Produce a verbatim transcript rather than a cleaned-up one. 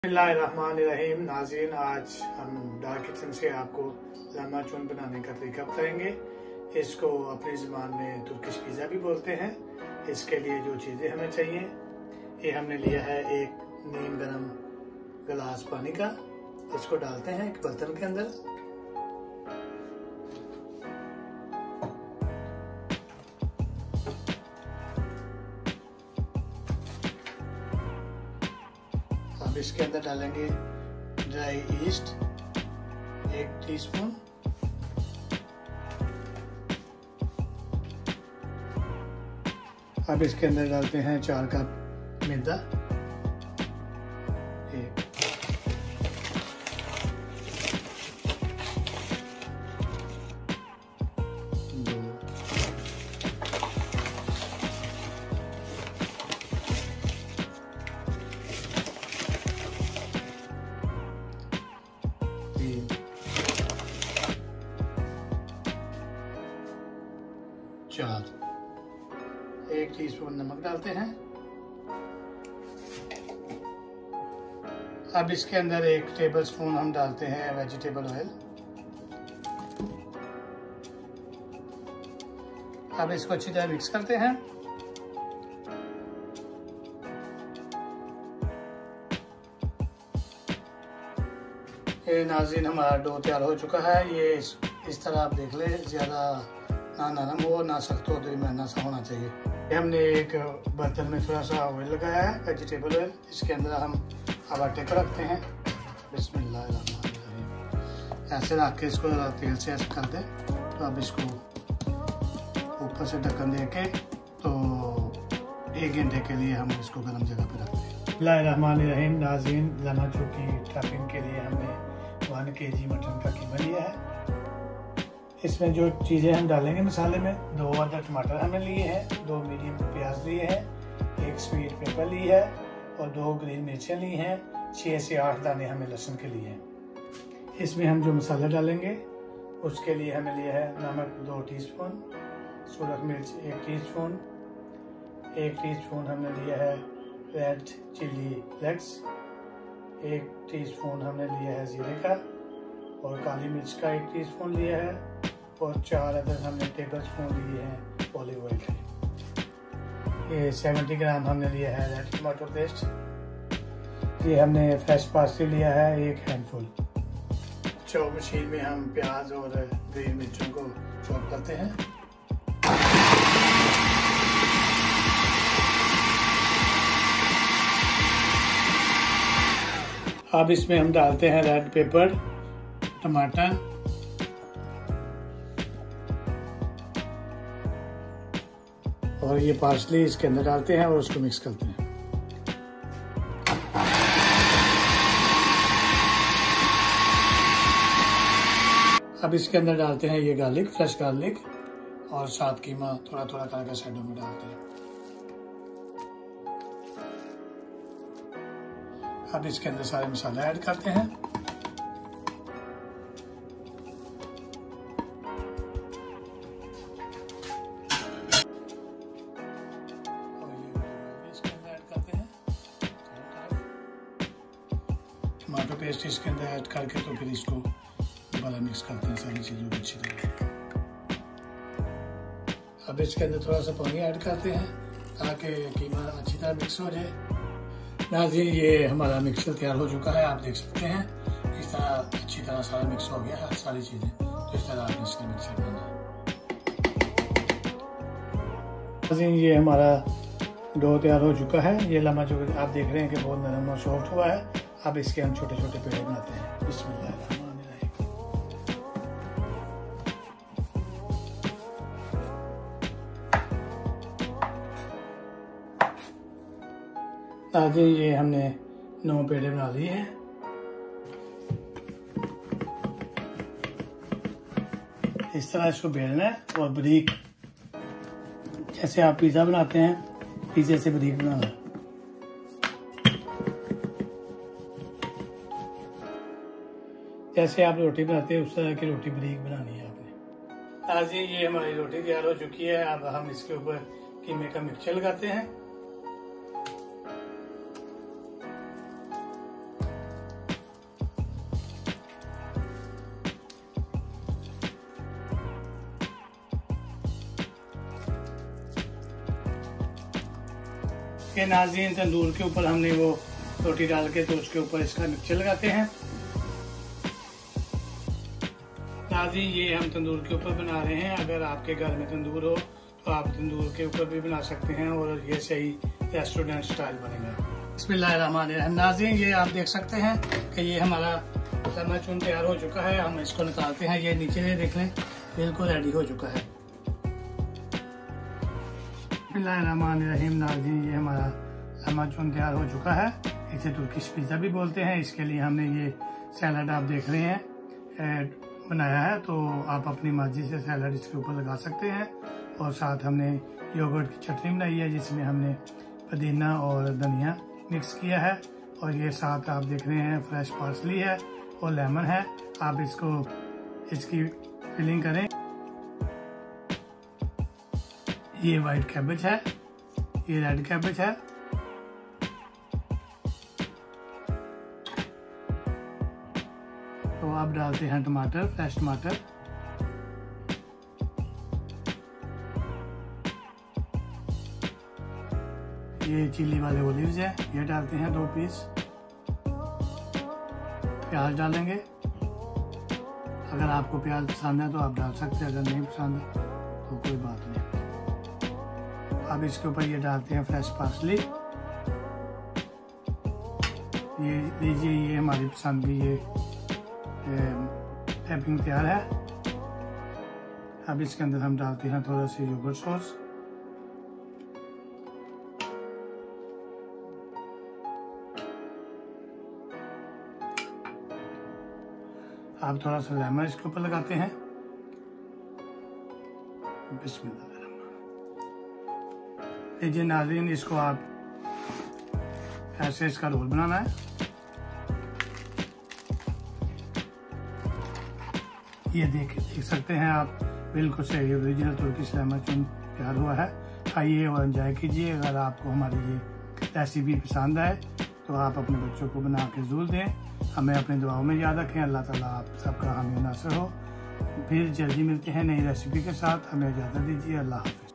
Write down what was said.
बिस्मिल्लाहिर्रहमानिर्रहीम। नाज़रीन, आज हम डार्क किचन से आपको लमा चून बनाने का तरीका बताएंगे। इसको अपनी ज़ुबान में तुर्किश पिज़्ज़ा भी बोलते हैं। इसके लिए जो चीज़ें हमें चाहिए, ये हमने लिया है एक नीम गरम गिलास पानी का। इसको डालते हैं एक बर्तन के अंदर। अब इसके अंदर डालेंगे ड्राई ईस्ट एक टीस्पून, अब इसके अंदर डालते हैं चार कप मैदा, एक दो तीन चार एक टीस्पून नमक डालते हैं। अब इसके अंदर एक टेबल स्पून हम डालते हैं वेजिटेबल ऑयल। अब इसको अच्छी तरह मिक्स करते हैं। ये नाज़रीन, हमारा डो तैयार हो चुका है। ये इस, इस तरह आप देख ले, ज़्यादा ना नरम हो ना सख्त हो, दरमियाना सा होना चाहिए। हमने एक बर्तन में थोड़ा सा ऑयल लगाया है, वेजिटेबल ऑयल। इसके अंदर हम अब आटे को रखते हैं। बिस्मिल्लाहिर्रहमानिर्रहीम। ऐसे रख के इसको तेल से ऐसे कर दें। तो अब इसको ऊपर से ढक्कन दे के तो एक घंटे के लिए हम इसको गर्म जगह पे रखते हैं। बिस्मिल्लाहिर्रहमानिर्रहीम। नाज़रीन, लमा चून की टॉपिंग के लिए हमने वन के जी मटन का कीमा लिया है। इसमें जो चीज़ें हम डालेंगे मसाले में, दो अदर टमाटर हमने लिए हैं, दो मीडियम प्याज लिए हैं, एक स्वीट पेपर ली है और दो ग्रीन मिर्चें ली हैं, छः से आठ दाने हमें लहसुन के लिए हैं। इसमें हम जो मसाला डालेंगे उसके लिए हमें लिया है नमक दो टीस्पून, सूरख मिर्च एक टीस्पून, एक टीस्पून हमने लिया है रेड चिली फ्लेक्स, एक टीस्पून हमने लिया है जीरे का और काली मिर्च का एक टीस्पून लिया है और चार अदर हमने टेबल स्पून लिए हैं ऑलिव ऑयल के। ये सत्तर ग्राम हमने लिया है रेड टमाटो पेस्ट। ये हमने फ्रेश पार्सली लिया है एक हैंडफुल। चॉप मशीन में हम प्याज और ग्रीन मिर्चों को चॉप करते हैं। अब इसमें हम डालते हैं रेड पेपर, टमाटर, और ये पार्सली इसके अंदर डालते हैं और उसको मिक्स करते हैं। अब इसके अंदर डालते हैं ये गार्लिक, फ्रेश गार्लिक, और साथ कीमा थोड़ा थोड़ा करके साइडों में डालते हैं। अब इसके अंदर सारे मसाले ऐड करते हैं। टमाटो पेस्ट इसके अंदर ऐड करके तो फिर इसको दोबारा मिक्स करते हैं सारी चीज़ों को अच्छी तरह। अब इसके अंदर थोड़ा सा पानी ऐड करते हैं ताकि कीमा अच्छी तरह मिक्स हो जाए। नाज़रीन, ये हमारा मिक्सर तैयार हो चुका है। आप देख सकते हैं इस तरह अच्छी तरह सारा मिक्स हो गया है सारी चीज़ें। तो इस तरह आपने इसका मिक्सर बनाना है। नाज़रीन, ये हमारा डो तैयार हो चुका है। ये लमा जो आप देख रहे हैं कि बहुत नरम और सॉफ्ट हुआ है। अब इसके हम छोटे छोटे पेड़े बनाते हैं। बिस्मिल्लाहिर्रहमानिर्रहीम। नाज़रीन, ये हमने नौ पेड़े बना लिए हैं। इस तरह इसको बेलना है और बारीक, जैसे आप पिज़्ज़ा बनाते हैं, पिज़्ज़े से बारीक बनाना है। जैसे आप रोटी बनाते हैं उस तरह की रोटी बारीक बनानी है आपने। आज ये हमारी रोटी तैयार हो चुकी है। अब हम इसके ऊपर कीमे का मिक्सचर लगाते हैं। के नाज़रीन, तंदूर के ऊपर हमने वो रोटी डाल के तो उसके ऊपर इसका मिक्सचर लगाते हैं। नाज़रीन, ये हम तंदूर के ऊपर बना रहे हैं। अगर आपके घर में तंदूर हो तो आप तंदूर के ऊपर भी बना सकते हैं और ये सही रेस्टोरेंट स्टाइल बनेगा। बिस्मिल्लाहिर्रहमानिर्रहीम। नाज़रीन, ये आप देख सकते हैं कि ये हमारा चून तैयार हो चुका है। हम इसको निकालते हैं। ये नीचे से देख लें, बिल्कुल रेडी हो चुका है। बिस्मिल्लाहिर्रहमानिर्रहीम। नाज़रीन, ये हमारा चून तैयार हो चुका है। इसे तुर्किश पिज़्ज़ा भी बोलते हैं। इसके लिए हमने ये सैलड आप देख रहे हैं बनाया है, तो आप अपनी मर्जी से सैलड इसके ऊपर लगा सकते हैं। और साथ हमने योगर्ट की चटनी बनाई है जिसमें हमने पुदीना और धनिया मिक्स किया है। और ये साथ आप देख रहे हैं फ्रेश पार्सली है और लेमन है। आप इसको इसकी फिलिंग करें। ये वाइट कैबेज है, ये रेड कैबेज है। तो आप डालते हैं टमाटर, फ्रेश टमाटर। ये चिली वाले ओलिव्स है, ये डालते हैं दो पीस। प्याज डालेंगे। अगर आपको प्याज पसंद है तो आप डाल सकते हैं, अगर नहीं पसंद तो कोई बात नहीं। अब इसके ऊपर ये डालते हैं फ्रेश पार्सली। ये लीजिए, ये हमारी पसंद की ये टैपिंग तैयार है। अब इसके अंदर हम डालते हैं थोड़ा सा योगर्ट सॉस। आप थोड़ा सा लेमन इसके ऊपर लगाते हैं। बिस्मिल्लाह। लीजिए नाज़रीन, इसको आप ऐसे इसका रोल बनाना है। ये देख देख सकते हैं आप, बिल्कुल सही ओरिजिनल तुर्किश लेमन तैयार हुआ है। खाइए और एंजॉय कीजिए। अगर आपको हमारी ये रेसिपी पसंद आए तो आप अपने बच्चों को बना के ज़रूर दें। हमें अपनी दुआओं में याद रखें। अल्लाह ताला आप सबका हामी नासर हो। फिर जल्दी मिलते हैं नई रेसिपी के साथ। हमें इजाज़त दीजिए। अल्लाह हाफ़िज़।